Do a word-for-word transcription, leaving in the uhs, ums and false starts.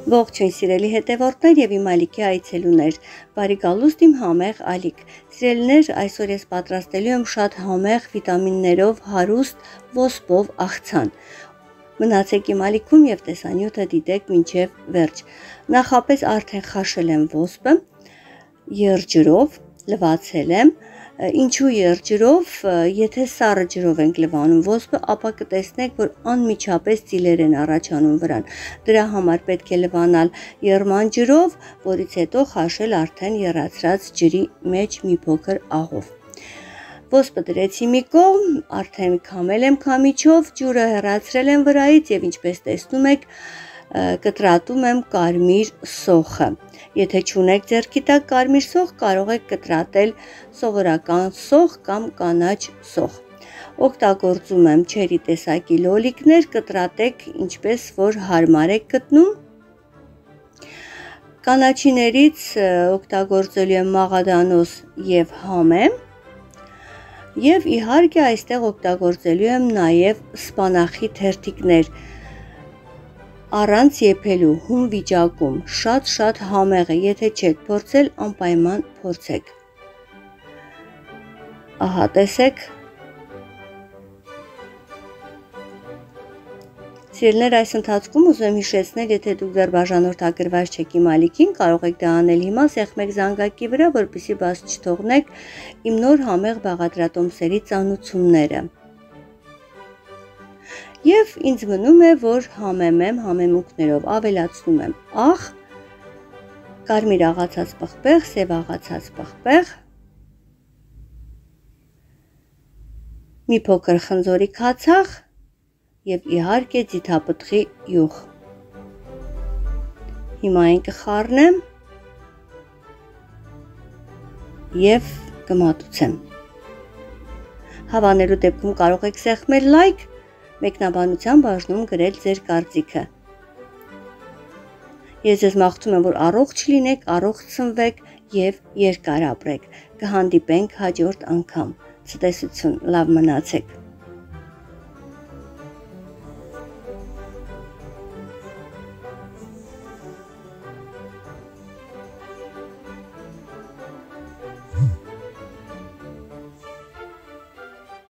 Ողջույն սիրելի հետևորդներ եւ իմ ալիքի այցելուներ, բարի գալուստ իմ համեղ ալիք։ Սիրելիներ, այսօր ես պատրաստելու եմ շատ համեղ վիտամիններով հարուստ ոսպով աղցան։ Մնացեք իմ ալիքում եւ տեսանյութը դիտեք մինչեւ վերջ։ Նախապես արդեն խաշել եմ ոսպը երջրով, լվացել եմ։ Ինչու երջրով, եթե սառը ջրով ենք լվանում ոսպը, ապա կտեսնեք, որ անմիջապես ծիլեր են առաջանում վրան։ Դրա համար պետք է լվանալ եռման ջրով, որից հետո խաշել արդեն եռացրած ջրի մեջ մի փոքր աղով։ Ոսպը դրեցի մի կողմ, արդեն քամել եմ քամիչով, ջուրը հեռացրել եմ վրայից եւ ինչպես տեսնում եք, կտրատում եմ կարմիր սոխը։ Եթե չունեք ձեռքի տակ կարմիր սոխ, կարող եք կտրատել սովորական սոխ կամ կանաչ սոխ։ Օգտագործում եմ չերի տեսակի լոլիկներ, կտրատեք ինչպես որ հարմար եք գտնում։ Կանաչիներից օգտագործելու եմ մաղադանոս եւ համեմ։ Եվ իհարկե այստեղ օգտագործելու եմ նաեւ սպանախի թերթիկներ։ Առանց եփելու հում վիճակում, շատ-շատ համեղ է, եթե չեք փորձել, անպայման փորձեք։ Ահա տեսեք։ Սիրելիներ, այս ընթացքում ուզում եմ հիշեցնել, եթե դուք դեռ բաժանորդագրված չեք իմ ալիքին, կարող եք դա անել հիմա, սեղմեք զանգակի վրա, որպեսզի բաց չթողնեք իմ նոր համեղ բաղադրատոմսերի ծանուցումները։ Եվ ինձ մնում է, որ համեմեմ համեմունքներով, ավելացնում եմ աղ, կարմիր աղացած պղպեղ, սև աղացած պղպեղ, մի փոքր խնձորի քացախ եւ իհարկե ձիթապտղի յուղ։ Հիմա այն կխառնեմ եւ կմատուցեմ։ Հավանելու դեպքում կարող եք սեղմել լայք, մեկնաբանության բաժնում գրել ձեր կարծիքը։ Ես ձեզ մաղթում եմ, որ առողջ լինեք, առողջ ցնվեք եւ երկար ապրեք։ Կհանդիպենք հաջորդ անգամ։ Ցտեսություն, լավ մնացեք։